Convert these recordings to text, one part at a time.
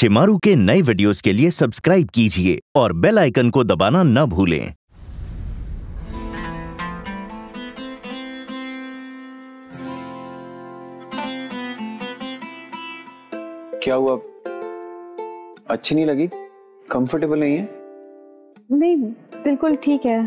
शेमारू के नए वीडियोस के लिए सब्सक्राइब कीजिए और बेल आइकन को दबाना न भूलें। क्या हुआ? अच्छी नहीं लगी? कंफर्टेबल नहीं है? नहीं, बिल्कुल ठीक है।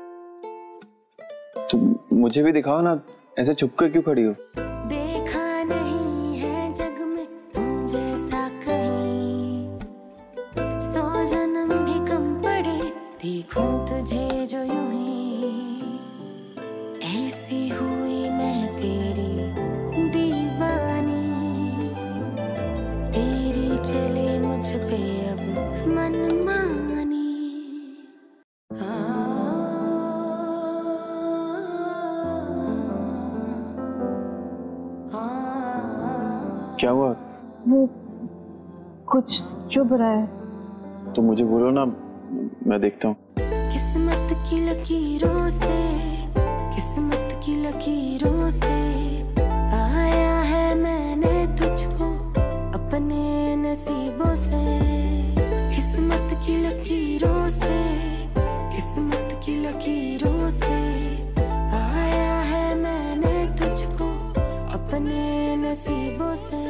तो मुझे भी दिखाओ ना, ऐसे छुप कर क्यों खड़ी हो? देखा नहीं है जग में तुम जैसा कहीं, 100 जन्म भी कम पड़े देखूं तुझे जो यूं ही, ऐसी हुई मैं तेरी दीवानी, तेरी चले मुझ पे अब मनमानी। क्या हुआ? वो कुछ चुभ रहा है। तो मुझे बोलो ना, मैं देखता हूँ। किस्मत की लकीरों से, किस्मत की लकीरों से पाया है मैंने तुझको अपने नसीबों से। किस्मत की लकीरों से, किस्मत की लकीरों से पाया है मैंने तुझको अपने नसीबों से।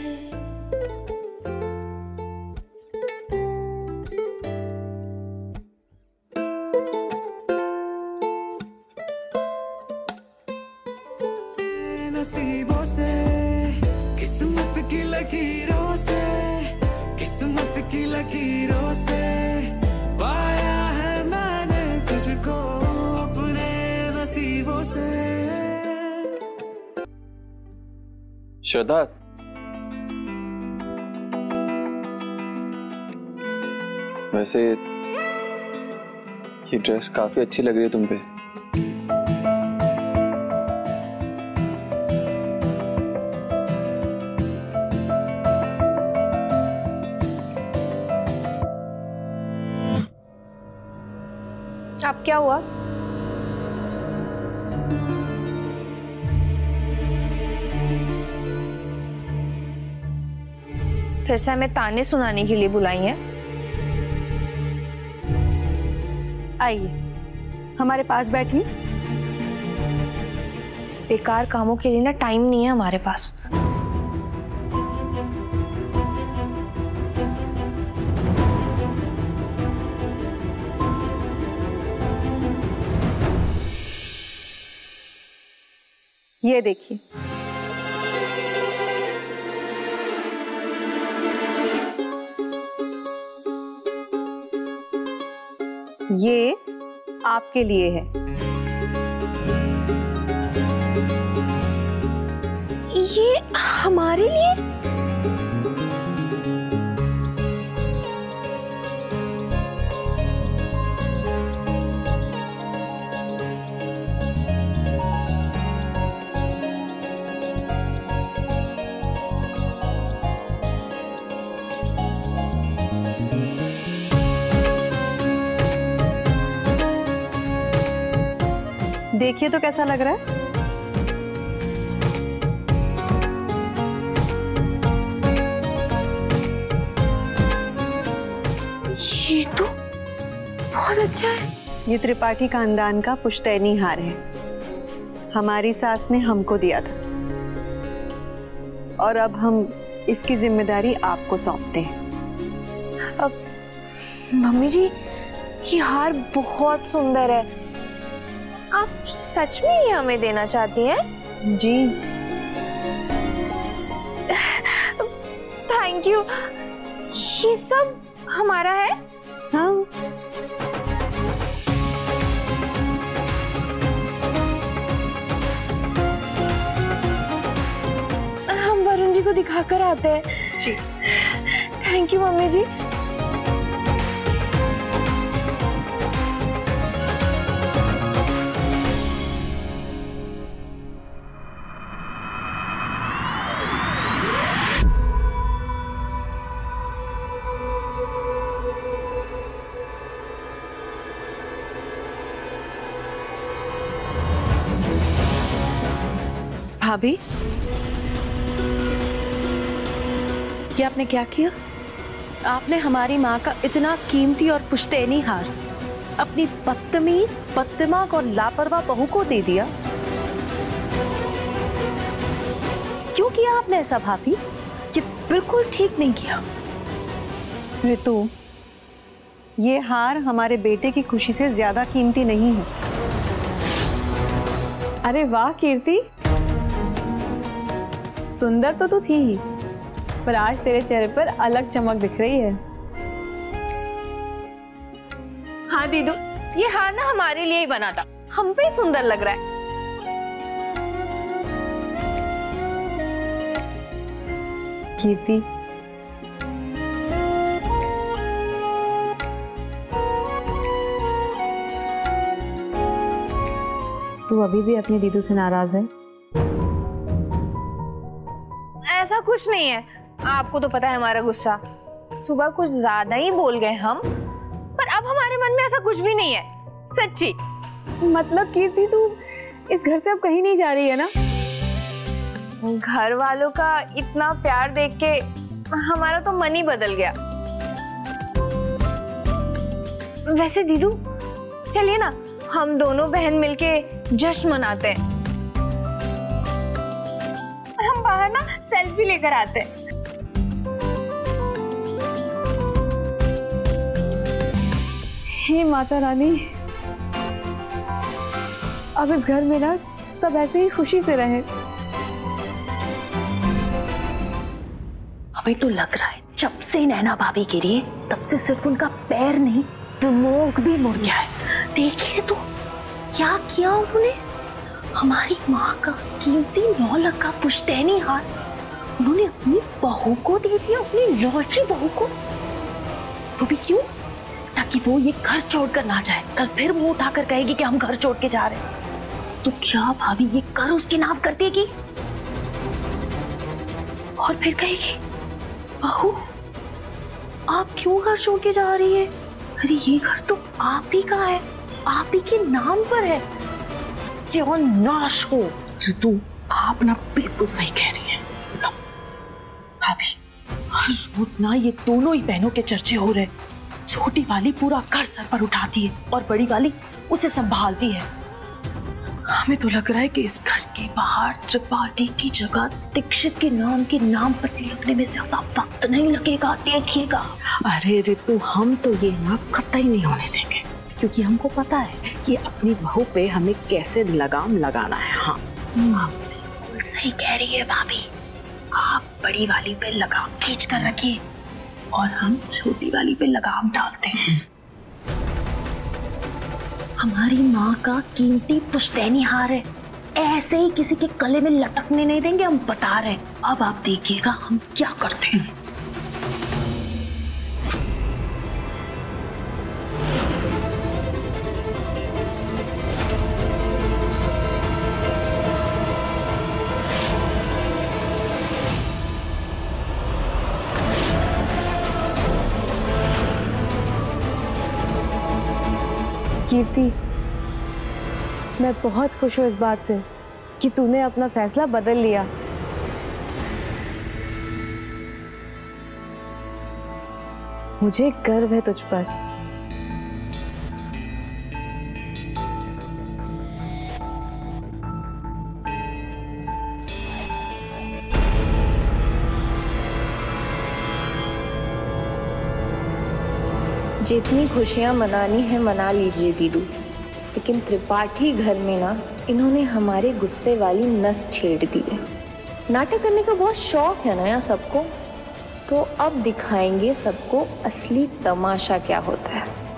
नसीबों से, किस्मत की लकीरों से, किस्मत की लकीरों से पाया है मैंने तुझको अपने नसीबों से। श्रद्धा, वैसे ये ड्रेस काफी अच्छी लग रही है तुम पे। अब क्या हुआ? फिर से हमें ताने सुनाने के लिए बुलाई हैं? आइए, हमारे पास बैठिए। बेकार कामों के लिए ना टाइम नहीं है हमारे पास। ये देखिए, ये आपके लिए है। ये हमारे लिए? देखिए तो कैसा लग रहा है? ये तो बहुत अच्छा है। ये त्रिपाठी खानदान का पुश्तैनी हार है। हमारी सास ने हमको दिया था और अब हम इसकी जिम्मेदारी आपको सौंपते हैं। अब मम्मी जी, ये हार बहुत सुंदर है। आप सच में ये हमें देना चाहती हैं? जी। Thank you. ये सब हमारा है? हाँ। हम वरुण जी को दिखाकर आते हैं। जी। Thank you mummy ji. भाभी, ये आपने क्या किया? आपने हमारी माँ का इतना कीमती और पुश्तैनी हार अपनी बदतमीज, बददिमाग और लापरवाह बहू को दे दिया। क्यों किया आपने ऐसा भाभी? ये बिल्कुल ठीक नहीं किया। ऋतु, ये हार हमारे बेटे की खुशी से ज्यादा कीमती नहीं है। अरे वाह कीर्ति, सुंदर तो तू थी ही, पर आज तेरे चेहरे पर अलग चमक दिख रही है। हाँ दीदू, ये हार ना हमारे लिए ही बना था, हम पे सुंदर लग रहा है। कीर्ति, तू अभी भी अपनी दीदू से नाराज है? ऐसा कुछ नहीं है, आपको तो पता है हमारा गुस्सा। सुबह कुछ ज्यादा ही बोल गए हम, पर अब हमारे मन में ऐसा कुछ भी नहीं है, सच्ची। मतलब कीर्ति, तू इस घर से अब कहीं नहीं जा रही है ना? घर वालों का इतना प्यार देख के हमारा तो मन ही बदल गया। वैसे दीदू, चलिए ना हम दोनों बहन मिलके जश्न मनाते हैं। हम बाहर ना सेल्फी लेकर आते हैं। हे माता रानी, अब इस घर में ना सब ऐसे ही खुशी से रहे। हमें तो लग रहा है जब से नैना भाभी गिरी है तब से सिर्फ उनका पैर नहीं, दिमाग भी मुड़ गया है। देखिए तो क्या किया उन्होंने। हमारी माँ का कीमती 9 लाख का पुश्तैनी हार उन्होंने अपनी बहू को दे दिया, अपनी लौटी बहू को। वो भी क्यों? ताकि वो ये घर छोड़कर ना जाए। कल फिर वो उठाकर कहेगी कि हम घर छोड़ के जा रहे हैं। तो क्या भाभी ये कर उसके नाम कर देगी? और फिर कहेगी, बहू आप क्यों घर छोड़ के जा रही है? अरे ये घर तो आप ही का है, आप ही के नाम पर है। सत्यानाश हो। ऋतु, आप ना बिल्कुल सही कह रही हैं। भाभी, हर रोज ना ये दोनों ही बहनों के चर्चे हो रहे। छोटी वाली पूरा घर सर पर उठाती है और बड़ी वाली उसे संभालती है। हमें तो लग रहा है कि इस घर के बाहर त्रिपाठी की जगह दीक्षित के नाम पर तिलकने में ज्यादा वक्त नहीं लगेगा, देखिएगा। अरे ऋतु, हम तो ये ना कतई नहीं होने देंगे, क्योंकि हमको पता है कि अपनी बहू पे हमें कैसे लगाम लगाना है। हाँ, आप बिल्कुल सही कह रही है भाभी। आप बड़ी वाली पे लगाम खींच कर रखिए और हम छोटी वाली पे लगाम डालते हैं। हमारी माँ का कीमती पुश्तैनी हार है, ऐसे ही किसी के गले में लटकने नहीं देंगे, हम बता रहे हैं। अब आप देखिएगा हम क्या करते हैं। कीर्ति, मैं बहुत खुश हूँ इस बात से कि तूने अपना फैसला बदल लिया। मुझे गर्व है तुझ पर। जितनी खुशियां मनानी है मना लीजिए दीदू, लेकिन त्रिपाठी घर में ना इन्होंने हमारे गुस्से वाली नस छेड़ दी है। नाटक करने का बहुत शौक है ना यार सबको, तो अब दिखाएंगे सबको असली तमाशा क्या होता है।